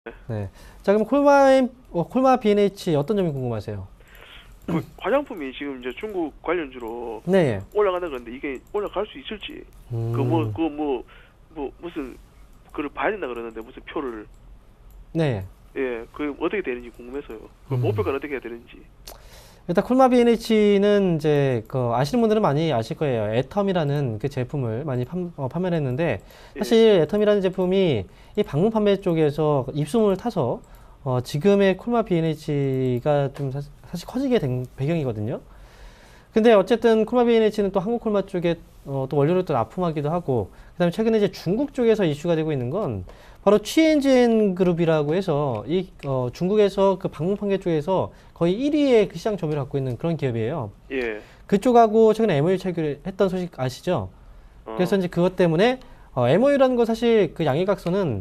네. 자, 그럼 콜마 B&H 어떤 점이 궁금하세요? 그 화장품이 지금 이제 중국 관련주로 네. 올라가는 건데 이게 올라갈 수 있을지 음, 무슨 그걸 봐야 된다 그러는데 무슨 표를 네. 그 어떻게 되는지 궁금해서요. 그 음. 목표가 어떻게 해야 되는지. 일단 콜마 B&H는 이제 그 아시는 분들은 많이 아실 거예요. 애텀이라는 그 제품을 많이 판매를 했는데 예. 사실 애텀이라는 제품이 이 방문 판매 쪽에서 입소문을 타서 지금의 콜마 B&H가 좀 사실 커지게 된 배경이거든요. 근데 어쨌든 콜마 B&H는 또 한국 콜마 쪽에 또 원료를 또 납품하기도 하고 그다음에 최근에 이제 중국 쪽에서 이슈가 되고 있는 건 바로 취엔진 그룹이라고 해서 이 중국에서 그 방문 판매 쪽에서 거의 1위의 그 시장 점유율을 갖고 있는 그런 기업이에요. 예. 그쪽하고 최근에 MOU 체결했던 소식 아시죠? 그래서 어. 이제 그것 때문에 MOU라는 거 사실 그 양해각서는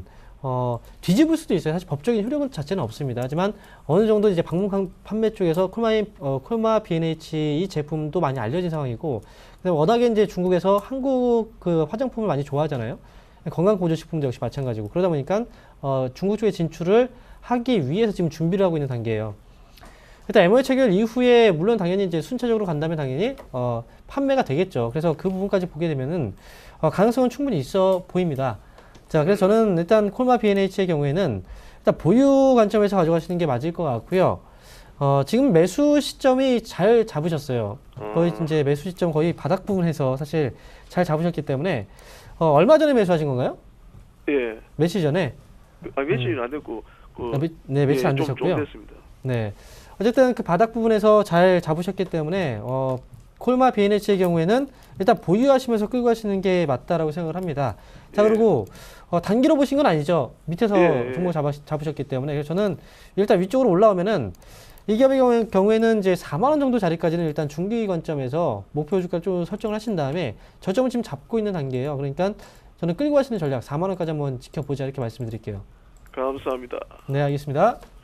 뒤집을 수도 있어요. 사실 법적인 효력은 자체는 없습니다. 하지만 어느 정도 이제 방문 판매 쪽에서 콜마 B&H 이 제품도 많이 알려진 상황이고, 그다음에 워낙에 이제 중국에서 한국 그 화장품을 많이 좋아하잖아요. 건강보조식품도 역시 마찬가지고 그러다 보니까 중국 쪽에 진출을 하기 위해서 지금 준비를 하고 있는 단계예요. 일단 MOU 체결 이후에 물론 당연히 이제 순차적으로 간다면 당연히 판매가 되겠죠. 그래서 그 부분까지 보게 되면은 가능성은 충분히 있어 보입니다. 자, 그래서 저는 일단 콜마 B&H의 경우에는 일단 보유 관점에서 가져가시는 게 맞을 것 같고요. 지금 매수 시점이 잘 잡으셨어요. 거의 이제 매수 시점 거의 바닥 부분에서 사실 잘 잡으셨기 때문에 얼마 전에 매수하신 건가요? 예. 며칠 전에? 며칠은 안 됐고 네, 며칠 안 좀 되셨고요. 됐습니다. 네. 어쨌든 그 바닥 부분에서 잘 잡으셨기 때문에 콜마 B&H의 경우에는 일단 보유하시면서 끌고 가시는 게 맞다라고 생각을 합니다. 자, 예. 그리고 단기로 보신 건 아니죠. 밑에서 예. 종목 잡으셨기 때문에. 그래서 저는 일단 위쪽으로 올라오면은 이 기업의 경우에는 이제 4만 원 정도 자리까지는 일단 중기 관점에서 목표 주가 좀 설정을 하신 다음에 저점을 지금 잡고 있는 단계예요. 그러니까 저는 끌고 가시는 전략 4만 원까지 한번 지켜보자 이렇게 말씀드릴게요. 감사합니다. 네, 알겠습니다.